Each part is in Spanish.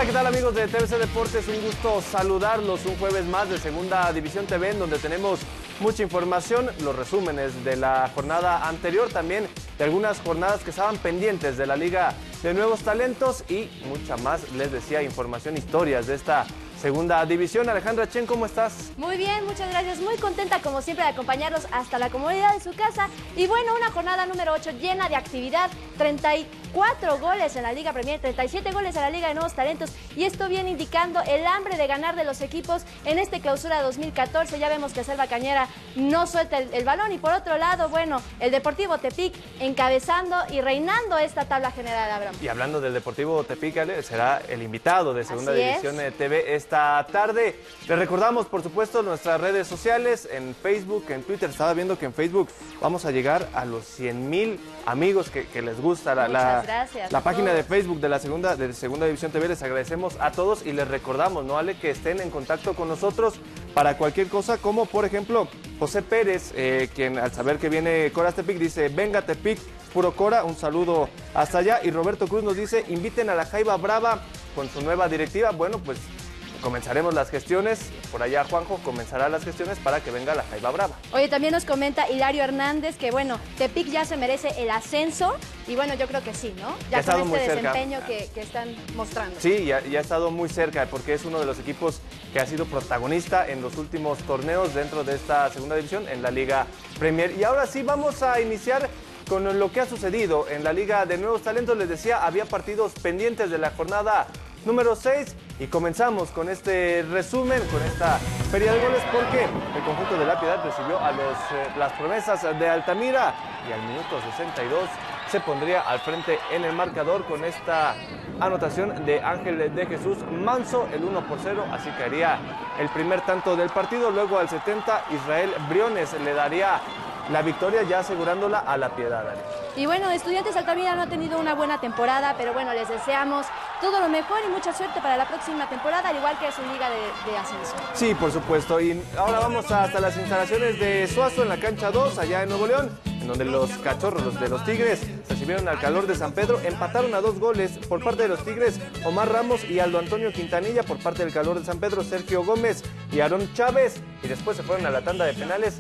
Hola, ¿qué tal amigos de TVC Deportes? Un gusto saludarlos un jueves más de Segunda División TV, en donde tenemos mucha información, los resúmenes de la jornada anterior, también de algunas jornadas que estaban pendientes de la Liga de Nuevos Talentos y mucha más, les decía, información, historias de esta Segunda División. Alejandra Chen, ¿cómo estás? Muy bien, muchas gracias. Muy contenta como siempre de acompañarlos hasta la comodidad de su casa. Y bueno, una jornada número 8 llena de actividad. 34 goles en la Liga Premier, 37 goles en la Liga de Nuevos Talentos. Y esto viene indicando el hambre de ganar de los equipos en este clausura 2014. Ya vemos que Selva Cañera no suelta el balón. Y por otro lado, bueno, el Deportivo Tepic encabezando y reinando esta tabla general, Abraham. Y hablando del Deportivo Tepic, Ale, será el invitado de Segunda División TV esta tarde. Les recordamos, por supuesto, nuestras redes sociales, en Facebook, en Twitter. Estaba viendo que en Facebook vamos a llegar a los 100,000 amigos que les gusta la página de Facebook de la Segunda División TV. Les agradecemos a todos y les recordamos, ¿no, Ale?, que estén en contacto con nosotros para cualquier cosa, como por ejemplo José Pérez, quien al saber que viene Coras Tepic dice: venga Tepic, puro Cora, un saludo hasta allá. Y Roberto Cruz nos dice: inviten a la Jaiba Brava con su nueva directiva. Bueno, pues comenzaremos las gestiones, por allá Juanjo comenzará las gestiones para que venga la Jaiba Brava. Oye, también nos comenta Hilario Hernández que bueno, Tepic ya se merece el ascenso y bueno, yo creo que sí, ¿no? Ya con este desempeño que están mostrando. Sí, ya ha estado muy cerca porque es uno de los equipos que ha sido protagonista en los últimos torneos dentro de esta Segunda División en la Liga Premier. Y ahora sí vamos a iniciar con lo que ha sucedido en la Liga de Nuevos Talentos. Les decía, había partidos pendientes de la jornada número 6 y comenzamos con este resumen, con esta feria de goles, porque el conjunto de La Piedad recibió a las promesas de Altamira y al minuto 62 se pondría al frente en el marcador con esta anotación de Ángel de Jesús Manso, el 1-0, así que haría el primer tanto del partido. Luego al 70 Israel Briones le daría la victoria, ya asegurándola a La Piedad. Y bueno, Estudiantes Altamira no ha tenido una buena temporada, pero bueno, les deseamos todo lo mejor y mucha suerte para la próxima temporada, al igual que su liga de ascenso. Sí, por supuesto. Y ahora vamos hasta las instalaciones de Suazo en la cancha 2, allá en Nuevo León, en donde los cachorros, los de los Tigres, recibieron al Calor de San Pedro. Empataron a 2 goles por parte de los Tigres, Omar Ramos y Aldo Antonio Quintanilla. Por parte del Calor de San Pedro, Sergio Gómez y Aarón Chávez. Y después se fueron a la tanda de penales.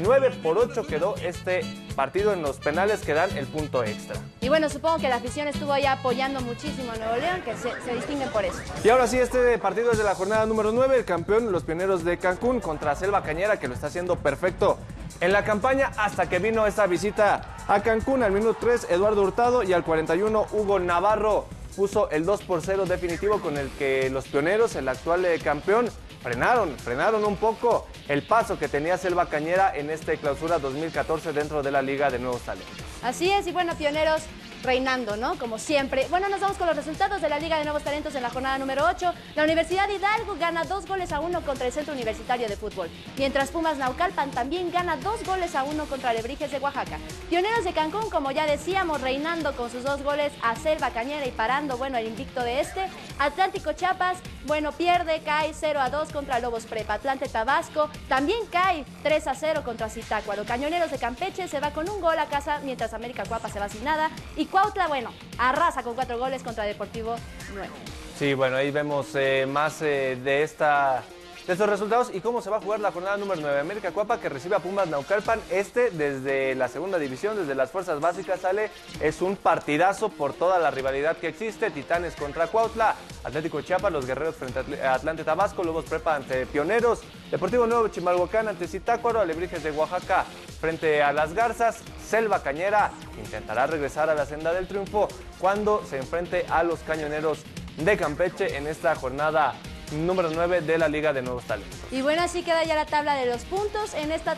9-8 quedó este partido en los penales, que dan el punto extra. Y bueno, supongo que la afición estuvo ahí apoyando muchísimo a Nuevo León, que se distinguen por eso. Y ahora sí, este partido es de la jornada número 9, el campeón, los Pioneros de Cancún contra Selva Cañera, que lo está haciendo perfecto en la campaña hasta que vino esta visita a Cancún. Al minuto 3, Eduardo Hurtado, y al 41, Hugo Navarro puso el 2-0 definitivo, con el que los Pioneros, el actual campeón, frenaron un poco el paso que tenía Selva Cañera en este clausura 2014 dentro de la Liga de Nuevos Talentos. Así es, y bueno, Pioneros reinando, ¿no? Como siempre. Bueno, nos vamos con los resultados de la Liga de Nuevos Talentos en la jornada número 8. La Universidad Hidalgo gana 2-1 contra el Centro Universitario de Fútbol, mientras Pumas Naucalpan también gana 2-1 contra Alebrijes de Oaxaca. Pioneros de Cancún, como ya decíamos, reinando con sus 2 goles a Selva Cañera y parando, bueno, el invicto de este. Atlántico Chiapas, bueno, cae 0-2 contra Lobos Prepa. Atlante Tabasco también cae 3-0 contra Zitácuaro. Cañoneros de Campeche se va con 1 gol a casa, mientras América Cuapa se va sin nada. Y Cuautla, bueno, arrasa con 4 goles contra Deportivo 9. Sí, bueno, ahí vemos más de estos resultados y cómo se va a jugar la jornada número 9. América Cuapa, que recibe a Pumas Naucalpan. Desde la segunda división, desde las fuerzas básicas, sale. Es un partidazo por toda la rivalidad que existe. Titanes contra Cuautla, Atlético Chiapas, los Guerreros frente a Atlante Tabasco, Lobos Prepa ante Pioneros, Deportivo Nuevo Chimalhuacán ante Zitácuaro, Alebrijes de Oaxaca frente a las Garzas. Selva Cañera intentará regresar a la senda del triunfo cuando se enfrente a los Cañoneros de Campeche en esta jornada número 9 de la Liga de Nuevos Talentos. Y bueno, así queda ya la tabla de los puntos en esta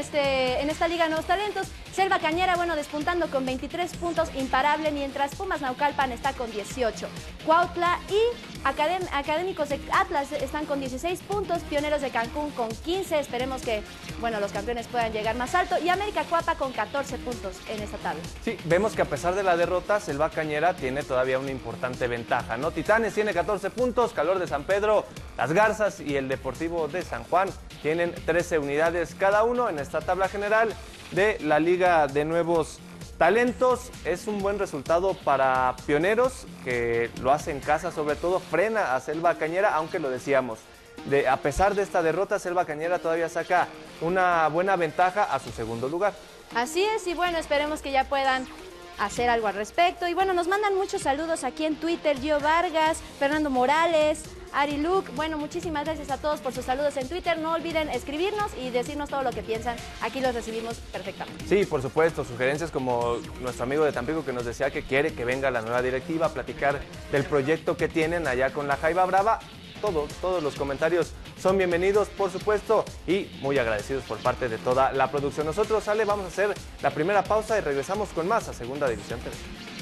Liga de Nuevos Talentos. Selva Cañera, bueno, despuntando con 23 puntos, imparable, mientras Pumas Naucalpan está con 18. Cuautla y Académicos de Atlas están con 16 puntos, Pioneros de Cancún con 15, esperemos que, bueno, los campeones puedan llegar más alto, y América Cuapa con 14 puntos en esta tabla. Sí, vemos que a pesar de la derrota, Selva Cañera tiene todavía una importante ventaja, ¿no? Titanes tiene 14 puntos, Calor de San Pedro, las Garzas y el Deportivo de San Juan tienen 13 unidades cada uno en esta tabla general de la Liga de Nuevos talentos. Es un buen resultado para Pioneros, que lo hace en casa sobre todo, frena a Selva Cañera, aunque lo decíamos, a pesar de esta derrota, Selva Cañera todavía saca una buena ventaja a su segundo lugar. Así es, y bueno, esperemos que ya puedan hacer algo al respecto. Y bueno, nos mandan muchos saludos aquí en Twitter, Gio Vargas, Fernando Morales, Ari Luke. Bueno, muchísimas gracias a todos por sus saludos en Twitter. No olviden escribirnos y decirnos todo lo que piensan. Aquí los recibimos perfectamente. Sí, por supuesto, sugerencias como nuestro amigo de Tampico que nos decía que quiere que venga la nueva directiva a platicar del proyecto que tienen allá con la Jaiba Brava. Todos los comentarios son bienvenidos, por supuesto, y muy agradecidos por parte de toda la producción. Nosotros, Ale, vamos a hacer la primera pausa y regresamos con más a Segunda División TV.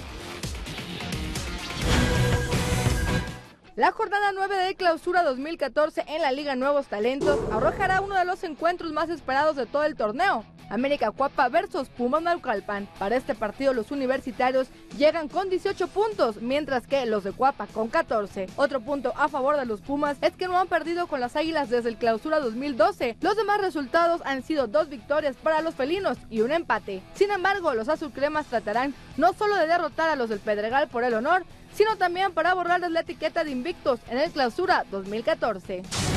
La jornada 9 de clausura 2014 en la Liga Nuevos Talentos arrojará uno de los encuentros más esperados de todo el torneo. América Cuapa versus Pumas Naucalpan. Para este partido los universitarios llegan con 18 puntos, mientras que los de Cuapa con 14. Otro punto a favor de los Pumas es que no han perdido con las Águilas desde el clausura 2012. Los demás resultados han sido 2 victorias para los felinos y un empate. Sin embargo, los azulcremas tratarán no solo de derrotar a los del Pedregal por el honor, sino también para borrarles la etiqueta de invictos en el clausura 2014.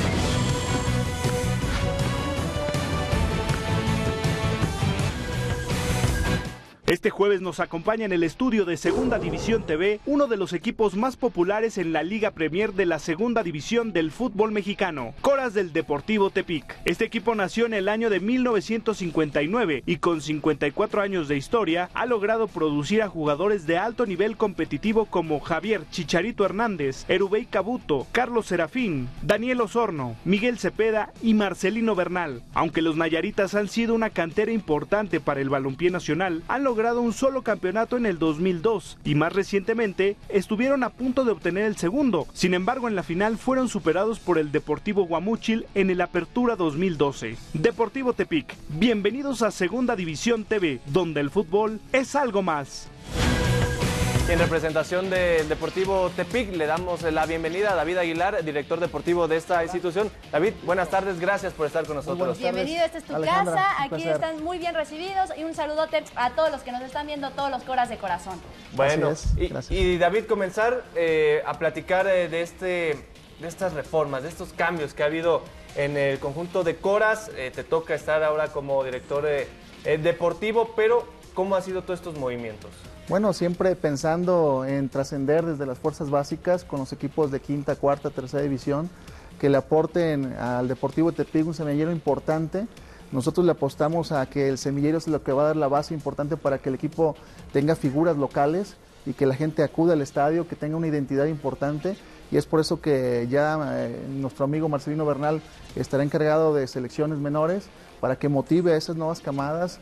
Este jueves nos acompaña en el estudio de Segunda División TV uno de los equipos más populares en la Liga Premier de la Segunda División del fútbol mexicano, Coras del Deportivo Tepic. Este equipo nació en el año de 1959 y con 54 años de historia ha logrado producir a jugadores de alto nivel competitivo como Javier Chicharito Hernández, Erubey Cabuto, Carlos Serafín, Daniel Osorno, Miguel Cepeda y Marcelino Bernal. Aunque los nayaritas han sido una cantera importante para el balompié nacional, han logrado un solo campeonato en el 2002 y más recientemente estuvieron a punto de obtener el segundo. Sin embargo, en la final fueron superados por el Deportivo Guamúchil en el Apertura 2012. Deportivo Tepic, bienvenidos a Segunda División TV, donde el fútbol es algo más. En representación del Deportivo Tepic le damos la bienvenida a David Aguilar, director deportivo de esta institución. David, buenas tardes, gracias por estar con nosotros. Bienvenido, esta es tu casa, aquí están muy bien recibidos y un saludote a todos los que nos están viendo, todos los coras de corazón. Bueno, y David, comenzar a platicar de estas reformas, de estos cambios que ha habido en el conjunto de Coras. Te toca estar ahora como director deportivo, pero ¿cómo han sido todos estos movimientos? Bueno, siempre pensando en trascender desde las fuerzas básicas con los equipos de quinta, cuarta, tercera división, que le aporten al Deportivo Tepic un semillero importante. Nosotros le apostamos a que el semillero es lo que va a dar la base importante para que el equipo tenga figuras locales y que la gente acude al estadio, que tenga una identidad importante. Y es por eso que ya nuestro amigo Marcelino Bernal estará encargado de selecciones menores para que motive a esas nuevas camadas,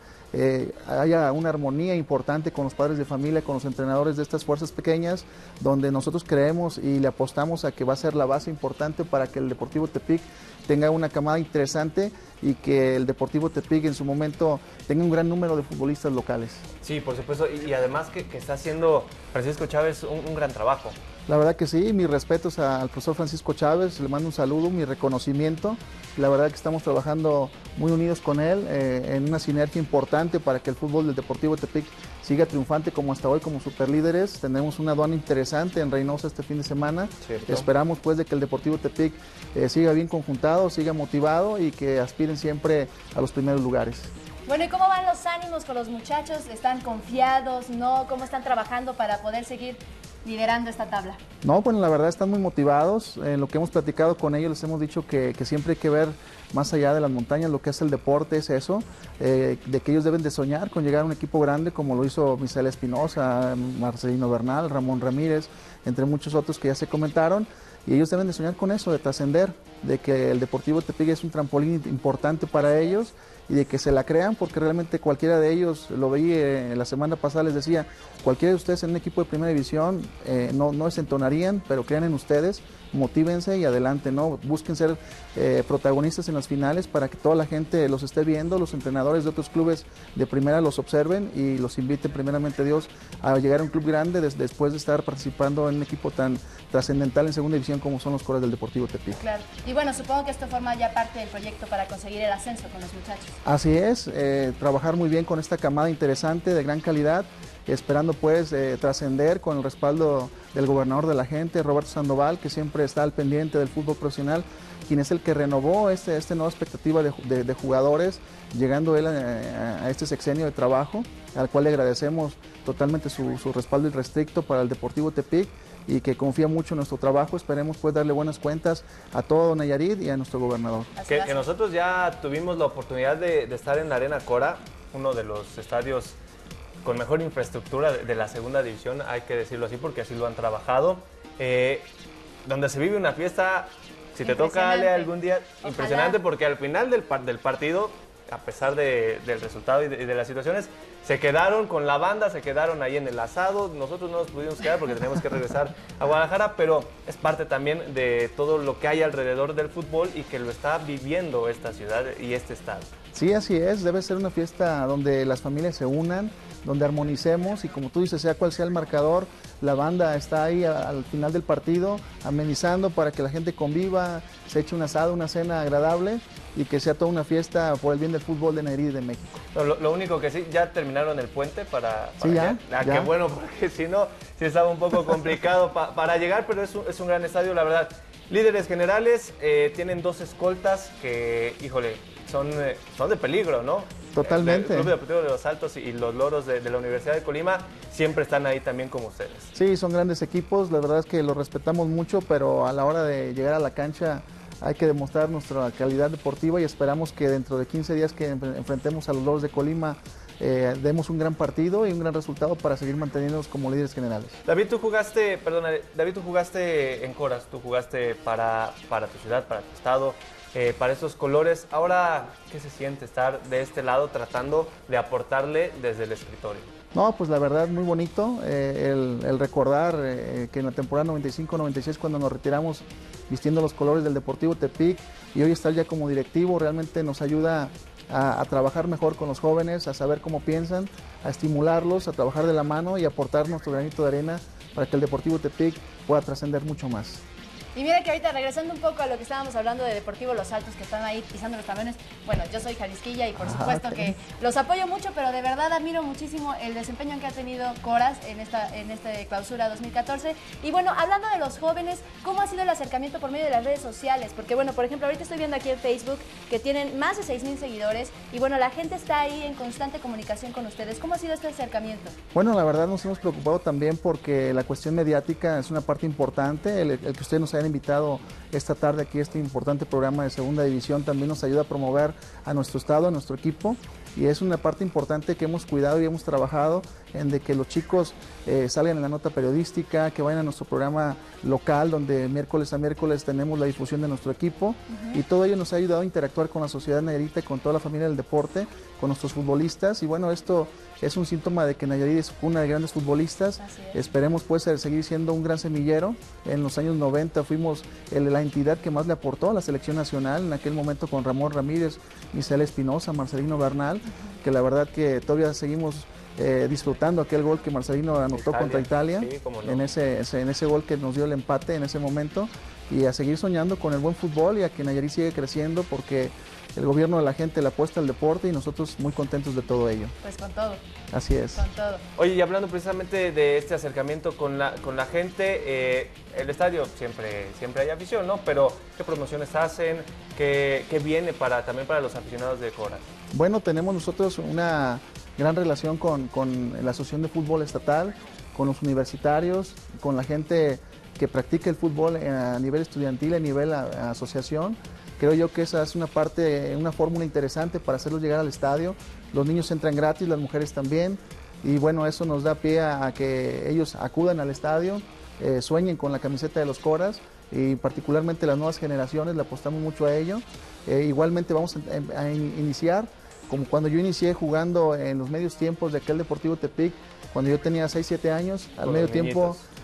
haya una armonía importante con los padres de familia, con los entrenadores de estas fuerzas pequeñas, donde nosotros creemos y le apostamos a que va a ser la base importante para que el Deportivo Tepic tenga una camada interesante y que el Deportivo Tepic en su momento tenga un gran número de futbolistas locales. Sí, por supuesto, y además que está haciendo Francisco Chávez un gran trabajo. La verdad que sí, mis respetos al profesor Francisco Chávez, le mando un saludo, mi reconocimiento. La verdad que estamos trabajando muy unidos con él en una sinergia importante para que el fútbol del Deportivo Tepic siga triunfante como hasta hoy como superlíderes. Tenemos una aduana interesante en Reynosa este fin de semana. Cierto. Esperamos pues de que el Deportivo Tepic siga bien conjuntado, siga motivado y que aspiren siempre a los primeros lugares. Bueno, ¿y cómo van los ánimos con los muchachos? ¿Están confiados? ¿No? ¿Cómo están trabajando para poder seguir liderando esta tabla? No, bueno, la verdad están muy motivados. En lo que hemos platicado con ellos les hemos dicho que siempre hay que ver más allá de las montañas, lo que es el deporte es eso, de que ellos deben de soñar con llegar a un equipo grande como lo hizo Misael Espinosa, Marcelino Bernal, Ramón Ramírez, entre muchos otros que ya se comentaron. Y ellos deben de soñar con eso, de trascender, de que el Deportivo Tepic es un trampolín importante para ellos y de que se la crean, porque realmente cualquiera de ellos, lo veí la semana pasada, les decía, cualquiera de ustedes en un equipo de primera división no desentonarían, pero crean en ustedes Motívense y adelante, ¿no? Busquen ser protagonistas en las finales para que toda la gente los esté viendo, los entrenadores de otros clubes de primera los observen y los inviten primeramente Dios a llegar a un club grande después de estar participando en un equipo tan trascendental en segunda división como son los Coras del Deportivo Tepic. Claro, y bueno, supongo que esto forma ya parte del proyecto para conseguir el ascenso con los muchachos. Así es, trabajar muy bien con esta camada interesante de gran calidad, esperando pues trascender con el respaldo del gobernador de la gente, Roberto Sandoval, que siempre está al pendiente del fútbol profesional, quien es el que renovó esta nueva expectativa de jugadores, llegando él a este sexenio de trabajo, al cual le agradecemos totalmente su respaldo irrestricto para el Deportivo Tepic y que confía mucho en nuestro trabajo. Esperemos pues darle buenas cuentas a todo Nayarit y a nuestro gobernador. Que nosotros ya tuvimos la oportunidad de estar en la Arena Cora, uno de los estadios con mejor infraestructura de la segunda división, hay que decirlo así porque así lo han trabajado, donde se vive una fiesta, si te toca Ale algún día, ojalá. Impresionante, porque al final del partido, a pesar del resultado y de las situaciones, se quedaron con la banda, se quedaron ahí en el asado. Nosotros no nos pudimos quedar porque tenemos que regresar a Guadalajara, pero es parte también de todo lo que hay alrededor del fútbol y que lo está viviendo esta ciudad y este estado. Sí, así es, debe ser una fiesta donde las familias se unan, donde armonicemos y como tú dices, sea cual sea el marcador, la banda está ahí al final del partido amenizando para que la gente conviva, se eche un asado, una cena agradable y que sea toda una fiesta por el bien del fútbol de Nayarit y de México. Lo único que sí, ya terminaron el puente para sí, ya. Qué bueno, porque si no, sí estaba un poco complicado para llegar, pero es un gran estadio, la verdad. Líderes generales, tienen 2 escoltas que, híjole, son de peligro, ¿no? Totalmente. El Club Deportivo de los Altos y los Loros de la Universidad de Colima siempre están ahí también como ustedes. Sí, son grandes equipos, la verdad es que los respetamos mucho, pero a la hora de llegar a la cancha hay que demostrar nuestra calidad deportiva y esperamos que dentro de 15 días que enfrentemos a los Loros de Colima demos un gran partido y un gran resultado para seguir manteniéndonos como líderes generales. David, tú jugaste en Coras, tú jugaste para tu ciudad, para tu estado, para estos colores. Ahora, ¿qué se siente estar de este lado tratando de aportarle desde el escritorio? No, pues la verdad muy bonito el recordar que en la temporada 95-96 cuando nos retiramos vistiendo los colores del Deportivo Tepic y hoy estar ya como directivo realmente nos ayuda a trabajar mejor con los jóvenes, a saber cómo piensan, a estimularlos, a trabajar de la mano y aportar nuestro granito de arena para que el Deportivo Tepic pueda trascender mucho más. Y mira que ahorita, regresando un poco a lo que estábamos hablando de Deportivo Los Altos, que están ahí pisando los talones, bueno, yo soy jalisquilla y por supuesto que los apoyo mucho, pero de verdad admiro muchísimo el desempeño que ha tenido Coras en esta clausura 2014. Y bueno, hablando de los jóvenes, ¿cómo ha sido el acercamiento por medio de las redes sociales? Porque bueno, por ejemplo, ahorita estoy viendo aquí en Facebook que tienen más de 6,000 seguidores y bueno, la gente está ahí en constante comunicación con ustedes. ¿Cómo ha sido este acercamiento? Bueno, la verdad nos hemos preocupado también porque la cuestión mediática es una parte importante, el que ustedes nos hayan invitado esta tarde aquí a este importante programa de segunda división también nos ayuda a promover a nuestro estado, a nuestro equipo y es una parte importante que hemos cuidado y hemos trabajado en de que los chicos salgan en la nota periodística, que vayan a nuestro programa local donde miércoles a miércoles tenemos la difusión de nuestro equipo y todo ello nos ha ayudado a interactuar con la sociedad nayarita, con toda la familia del deporte, con nuestros futbolistas y bueno, esto es un síntoma de que Nayarit es una de grandes futbolistas. Esperemos pues seguir siendo un gran semillero. En los años 90 fuimos la entidad que más le aportó a la selección nacional, en aquel momento con Ramón Ramírez, Misael Espinosa, Marcelino Bernal, que la verdad que todavía seguimos disfrutando aquel gol que Marcelino anotó contra Italia, sí, no. en ese gol que nos dio el empate en ese momento, y a seguir soñando con el buen fútbol y a que Nayarit sigue creciendo porque el gobierno de la gente le apuesta al deporte y nosotros muy contentos de todo ello. Pues con todo. Así es. Con todo. Oye, y hablando precisamente de este acercamiento con la gente, el estadio siempre hay afición, ¿no? Pero ¿qué promociones hacen? ¿Qué viene también para los aficionados de Coras? Bueno, tenemos nosotros una gran relación con la Asociación de Fútbol Estatal, con los universitarios, con la gente que practica el fútbol a nivel estudiantil, a nivel asociación. Creo yo que esa es una fórmula interesante para hacerlos llegar al estadio. Los niños entran gratis, las mujeres también. Y bueno, eso nos da pie a que ellos acudan al estadio, sueñen con la camiseta de los Coras y particularmente las nuevas generaciones, le apostamos mucho a ello. Igualmente vamos a iniciar, como cuando yo inicié jugando en los medios tiempos de aquel Deportivo Tepic, cuando yo tenía 6, 7 años, al medio tiempo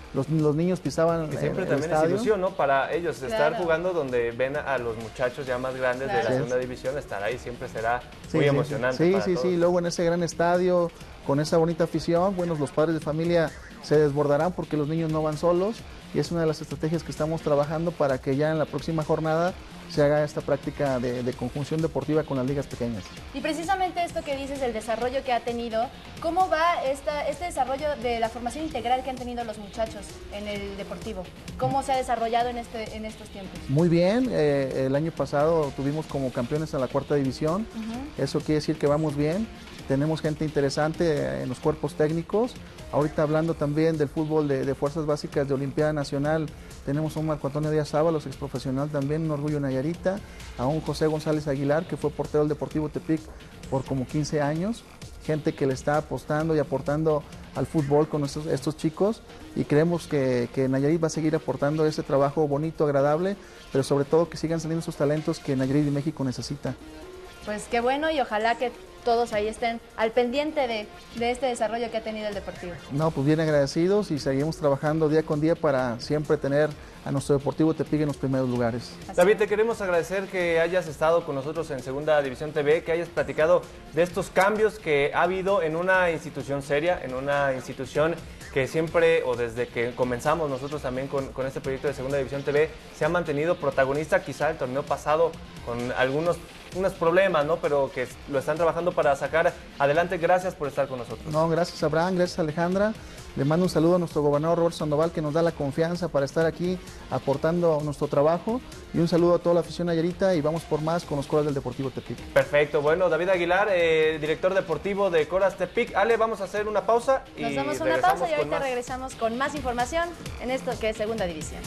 los niños pisaban que siempre el también estadio. es ilusión, ¿no? Para ellos Claro. estar jugando donde ven a los muchachos ya más grandes de la Claro. segunda división, estar ahí siempre será Sí, muy sí, emocionante Sí, para sí, todos. sí. Luego en ese gran estadio, con esa bonita afición, bueno, los padres de familia se desbordarán porque los niños no van solos y es una de las estrategias que estamos trabajando para que ya en la próxima jornada se haga esta práctica de conjunción deportiva con las ligas pequeñas. Y precisamente esto que dices, el desarrollo que ha tenido, ¿cómo va este desarrollo de la formación integral que han tenido los muchachos en el deportivo? ¿Cómo se ha desarrollado en estos tiempos? Muy bien, el año pasado tuvimos como campeones a la 4ª división, eso quiere decir que vamos bien, tenemos gente interesante en los cuerpos técnicos, ahorita hablando también del fútbol de fuerzas básicas de Olimpiada Nacional, tenemos a un Marco Antonio Díaz Ábalos, exprofesional también, un orgullo Nayarita, a un José González Aguilar, que fue portero del Deportivo Tepic por como 15 años, gente que le está apostando y aportando al fútbol con estos chicos y creemos que Nayarit va a seguir aportando ese trabajo bonito, agradable, pero sobre todo que sigan saliendo esos talentos que Nayarit y México necesita. Pues qué bueno y ojalá que todos ahí estén al pendiente de este desarrollo que ha tenido el Deportivo. No, pues bien agradecidos y seguimos trabajando día con día para siempre tener a nuestro Deportivo Tepic en los primeros lugares. David, te queremos agradecer que hayas estado con nosotros en Segunda División TV, que hayas platicado de estos cambios que ha habido en una institución seria, en una institución que siempre, o desde que comenzamos nosotros también con este proyecto de Segunda División TV, se ha mantenido protagonista, quizá el torneo pasado con unos problemas, ¿no? Pero que lo están trabajando para sacar adelante. Gracias por estar con nosotros. No, gracias Abraham, gracias Alejandra. Le mando un saludo a nuestro gobernador Roberto Sandoval, que nos da la confianza para estar aquí aportando nuestro trabajo. Y un saludo a toda la afición nayarita y vamos por más con los Coras del Deportivo Tepic. Perfecto. Bueno, David Aguilar, director deportivo de Coras Tepic. Ale, vamos a hacer una pausa y Nos damos una regresamos pausa y con ahorita más. regresamos con más información en esto que es Segunda División.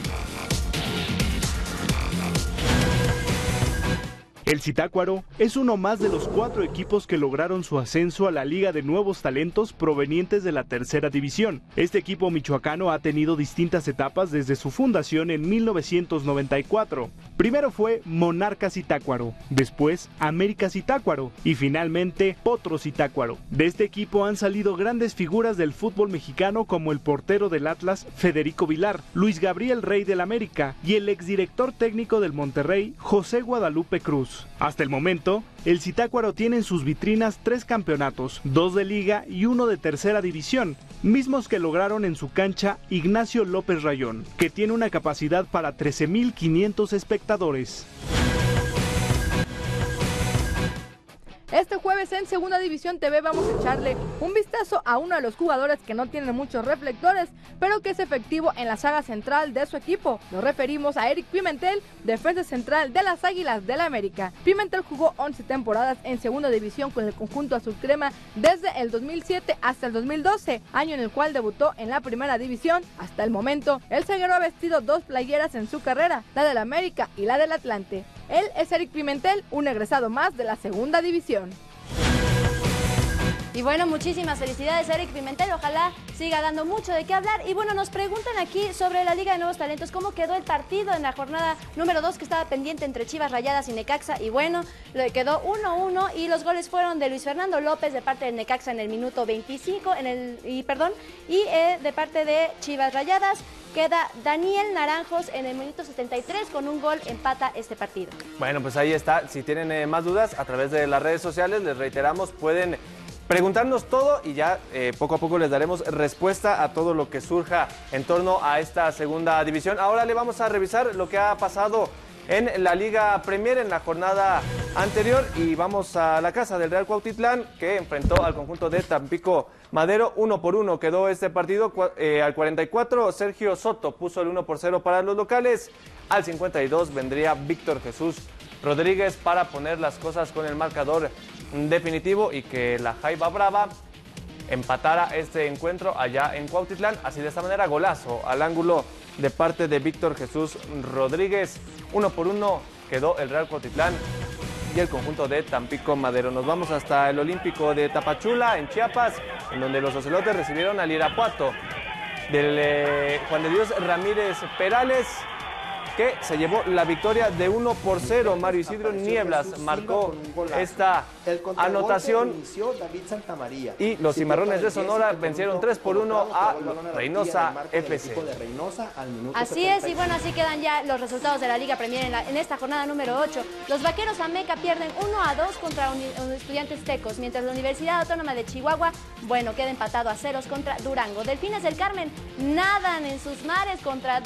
El Zitácuaro es uno más de los 4 equipos que lograron su ascenso a la Liga de Nuevos Talentos provenientes de la 3ª división. Este equipo michoacano ha tenido distintas etapas desde su fundación en 1994. Primero fue Monarca Zitácuaro, después América Zitácuaro y finalmente Potro Zitácuaro. De este equipo han salido grandes figuras del fútbol mexicano como el portero del Atlas, Federico Vilar, Luis Gabriel Rey del América y el exdirector técnico del Monterrey, José Guadalupe Cruz. Hasta el momento, el Zitácuaro tiene en sus vitrinas 3 campeonatos, 2 de liga y 1 de 3ª división, mismos que lograron en su cancha Ignacio López Rayón, que tiene una capacidad para 13,500 espectadores. Este jueves en Segunda División TV vamos a echarle un vistazo a uno de los jugadores que no tiene muchos reflectores, pero que es efectivo en la saga central de su equipo. Nos referimos a Eric Pimentel, defensa central de las Águilas del América. Pimentel jugó 11 temporadas en Segunda División con el conjunto azul crema desde el 2007 hasta el 2012, año en el cual debutó en la Primera División. Hasta el momento, el zaguero ha vestido 2 playeras en su carrera, la del América y la del Atlante. Él es Eric Pimentel, un egresado más de la Segunda División. Y bueno, muchísimas felicidades a Eric Pimentel, ojalá siga dando mucho de qué hablar. Y bueno, nos preguntan aquí sobre la Liga de Nuevos Talentos, cómo quedó el partido en la jornada número 2 que estaba pendiente entre Chivas Rayadas y Necaxa. Y bueno, le quedó 1-1 y los goles fueron de Luis Fernando López de parte del Necaxa en el minuto 25, y de parte de Chivas Rayadas queda Daniel Naranjos en el minuto 73 con un gol, empata este partido. Bueno, pues ahí está. Si tienen más dudas, a través de las redes sociales, les reiteramos, pueden preguntarnos todo y ya poco a poco les daremos respuesta a todo lo que surja en torno a esta Segunda División. Ahora le vamos a revisar lo que ha pasado en la Liga Premier en la jornada anterior y vamos a la casa del Real Cuautitlán, que enfrentó al conjunto de Tampico Madero. 1-1 quedó este partido. Al 44 Sergio Soto puso el 1-0 para los locales. Al 52 vendría Víctor Jesús Rodríguez para poner las cosas con el marcador definitivo y que la Jaiba Brava empatara este encuentro allá en Cuautitlán. Así, de esta manera, golazo al ángulo de parte de Víctor Jesús Rodríguez. 1-1 quedó el Real Cuautitlán y el conjunto de Tampico Madero. Nos vamos hasta el Olímpico de Tapachula, en Chiapas, en donde los ocelotes recibieron al Irapuato del Juan de Dios Ramírez Perales. que se llevó la victoria de 1-0. Mario Isidro Nieblas marcó esta anotación y los Cimarrones de Sonora vencieron 3-1 a Reynosa FC. Así es, y bueno, así quedan ya los resultados de la Liga Premier en esta jornada número 8. Los Vaqueros Ameca pierden 1-2 contra Estudiantes Tecos, mientras la Universidad Autónoma de Chihuahua, bueno, queda empatado a 0 contra Durango. Delfines del Carmen nadan en sus mares contra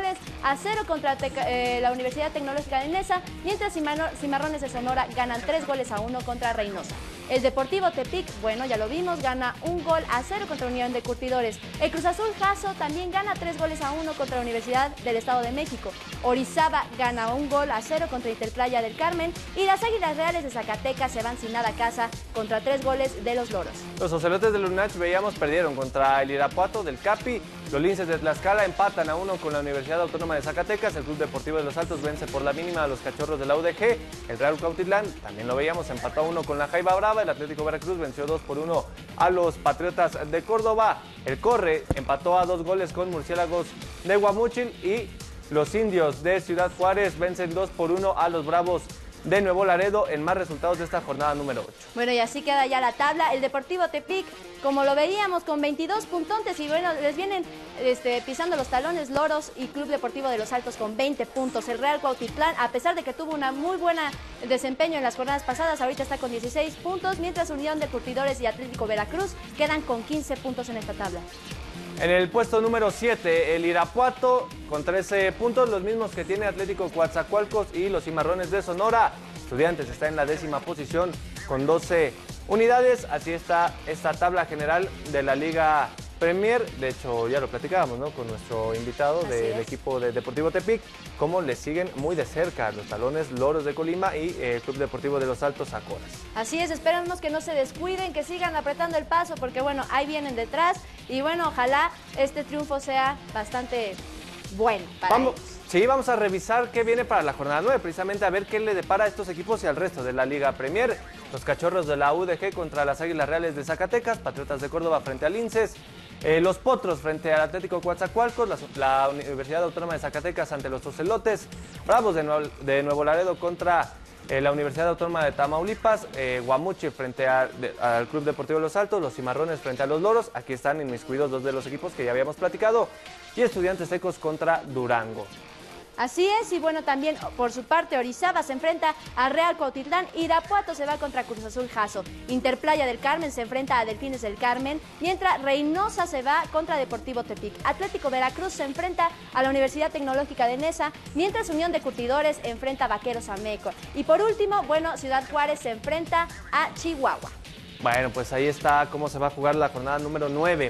2-0 contra la Universidad Tecnológica de Nesa, mientras Cimarrones de Sonora ganan 3-1 contra Reynosa. El Deportivo Tepic, bueno, ya lo vimos, gana 1-0 contra Unión de Curtidores. El Cruz Azul Jasso también gana 3-1 contra la Universidad del Estado de México. Orizaba gana 1-0 contra Interplaya del Carmen. Y las Águilas Reales de Zacatecas se van sin nada a casa contra 3 goles de los Loros. Los Ocelotes del UNACH, veíamos, perdieron contra el Irapuato del Capi. Los Linces de Tlaxcala empatan a 1 con la Universidad Autónoma de Zacatecas. El Club Deportivo de Los Altos vence por la mínima a los Cachorros de la UDG. El Real Cuautitlán, también lo veíamos, empató a 1 con la Jaiba Brava. El Atlético Veracruz venció 2-1 a los Patriotas de Córdoba. El Corre empató a 2 goles con Murciélagos de Guamúchil. Y los Indios de Ciudad Juárez vencen 2-1 a los Bravos de Nuevo Laredo en más resultados de esta jornada número 8. Bueno, y así queda ya la tabla. El Deportivo Tepic, como lo veíamos, con 22 puntontes, y bueno, les vienen pisando los talones Loros y Club Deportivo de Los Altos con 20 puntos. El Real Cuautitlán, a pesar de que tuvo una muy buena desempeño en las jornadas pasadas, ahorita está con 16 puntos, mientras Unión de Curtidores y Atlético Veracruz quedan con 15 puntos en esta tabla. En el puesto número 7, el Irapuato con 13 puntos, los mismos que tiene Atlético Coatzacoalcos y los Cimarrones de Sonora. Estudiantes está en la 10ª posición con 12 unidades. Así está esta tabla general de la Liga Premier. De hecho, ya lo platicábamos, ¿no?, con nuestro invitado del equipo de Deportivo Tepic, cómo le siguen muy de cerca los talones Loros de Colima y el Club Deportivo de Los Altos Acoras. Así es, esperamos que no se descuiden, que sigan apretando el paso, porque bueno, ahí vienen detrás, y bueno, ojalá este triunfo sea bastante bueno para ellos. Sí, vamos a revisar qué viene para la jornada 9, precisamente a ver qué le depara a estos equipos y al resto de la Liga Premier. Los Cachorros de la UDG contra las Águilas Reales de Zacatecas, Patriotas de Córdoba frente a Linces, los Potros frente al Atlético Coatzacoalcos, la Universidad Autónoma de Zacatecas ante los Ocelotes, Bravos de Nuevo Laredo contra la Universidad Autónoma de Tamaulipas, Guamúchil frente al Club Deportivo Los Altos, los Cimarrones frente a los Loros. Aquí están inmiscuidos 2 de los equipos que ya habíamos platicado, y Estudiantes Tecos contra Durango. Así es, y bueno, también por su parte Orizaba se enfrenta a Real Cuautitlán, Irapuato se va contra Cruz Azul Jasso, Interplaya del Carmen se enfrenta a Delfines del Carmen, mientras Reynosa se va contra Deportivo Tepic. Atlético Veracruz se enfrenta a la Universidad Tecnológica de Nesa, mientras Unión de Curtidores enfrenta a Vaqueros Ameco. Y por último, bueno, Ciudad Juárez se enfrenta a Chihuahua. Bueno, pues ahí está cómo se va a jugar la jornada número 9.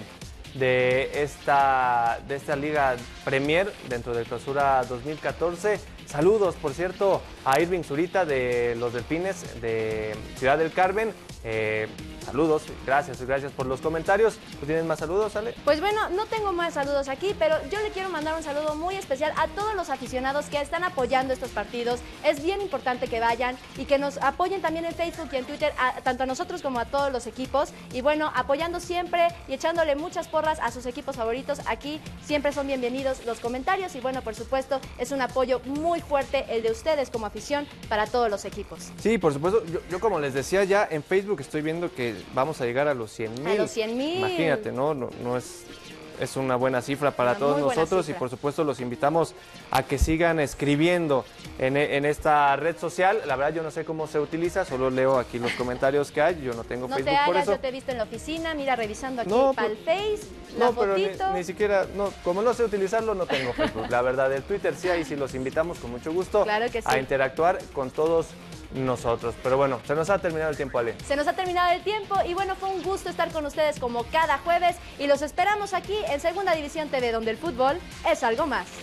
De esta Liga Premier dentro del Clausura 2014. Saludos, por cierto, a Irving Zurita de los Delfines de Ciudad del Carmen. Saludos, gracias por los comentarios. ¿Tú tienes más saludos, Ale? Pues bueno, no tengo más saludos aquí, pero yo le quiero mandar un saludo muy especial a todos los aficionados que están apoyando estos partidos. Es bien importante que vayan y que nos apoyen también en Facebook y en Twitter, tanto a nosotros como a todos los equipos. Y bueno, apoyando siempre y echándole muchas porras a sus equipos favoritos. Aquí siempre son bienvenidos los comentarios y bueno, por supuesto, es un apoyo muy fuerte el de ustedes como afición para todos los equipos. Sí, por supuesto. Yo como les decía, ya en Facebook estoy viendo que vamos a llegar a los 100,000. A los 100,000. Imagínate, no es una buena cifra para todos nosotros y por supuesto los invitamos a que sigan escribiendo en esta red social. La verdad yo no sé cómo se utiliza, solo leo aquí los comentarios que hay, yo no tengo Facebook por eso. No te hagas, yo te he visto en la oficina, mira, revisando aquí para el Face, la fotito. Pero ni siquiera, como no sé utilizarlo, no tengo Facebook. La verdad, el Twitter sí, ahí sí los invitamos con mucho gusto a interactuar con todos nosotros. Pero bueno, se nos ha terminado el tiempo, Ale. Se nos ha terminado el tiempo y bueno, fue un gusto estar con ustedes como cada jueves y los esperamos aquí en Segunda División TV, donde el fútbol es algo más.